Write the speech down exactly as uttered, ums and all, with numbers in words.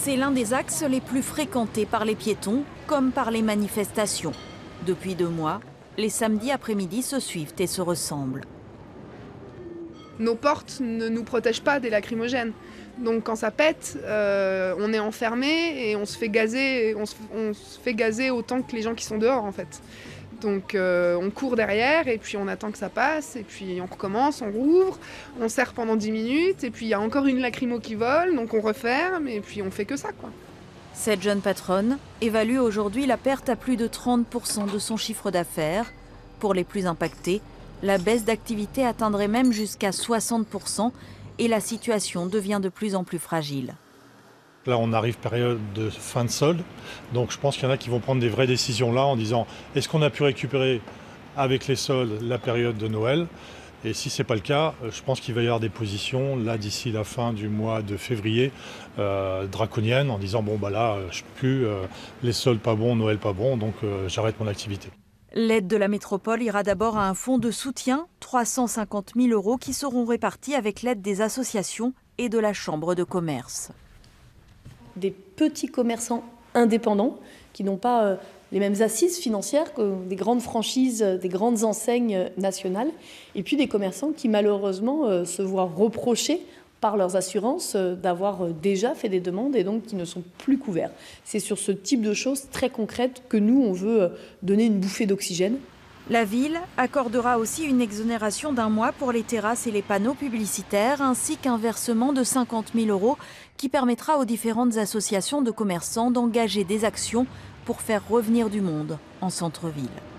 C'est l'un des axes les plus fréquentés par les piétons, comme par les manifestations. Depuis deux mois, les samedis après-midi se suivent et se ressemblent. Nos portes ne nous protègent pas des lacrymogènes. Donc quand ça pète, euh, on est enfermé et on se fait gazer, on se, on se fait gazer autant que les gens qui sont dehors en fait. Donc euh, on court derrière et puis on attend que ça passe et puis on recommence, on rouvre, on serre pendant dix minutes et puis il y a encore une lacrymo qui vole, donc on referme et puis on fait que ça quoi. Cette jeune patronne évalue aujourd'hui la perte à plus de trente pour cent de son chiffre d'affaires. Pour les plus impactés, la baisse d'activité atteindrait même jusqu'à soixante pour cent et la situation devient de plus en plus fragile. Là, on arrive période de fin de solde, donc je pense qu'il y en a qui vont prendre des vraies décisions là en disant est-ce qu'on a pu récupérer avec les soldes la période de Noël? Et si ce n'est pas le cas, je pense qu'il va y avoir des positions là d'ici la fin du mois de février euh, draconiennes en disant bon bah là je peux plus, euh, les soldes pas bons, Noël pas bon, donc euh, j'arrête mon activité. L'aide de la métropole ira d'abord à un fonds de soutien, trois cent cinquante mille euros qui seront répartis avec l'aide des associations et de la Chambre de commerce. Des petits commerçants indépendants qui n'ont pas euh, les mêmes assises financières que des grandes franchises, des grandes enseignes nationales, et puis des commerçants qui malheureusement euh, se voient reprocher par leurs assurances euh, d'avoir déjà fait des demandes et donc qui ne sont plus couverts. C'est sur ce type de choses très concrètes que nous, on veut euh, donner une bouffée d'oxygène. La ville accordera aussi une exonération d'un mois pour les terrasses et les panneaux publicitaires, ainsi qu'un versement de cinquante mille euros qui permettra aux différentes associations de commerçants d'engager des actions pour faire revenir du monde en centre-ville.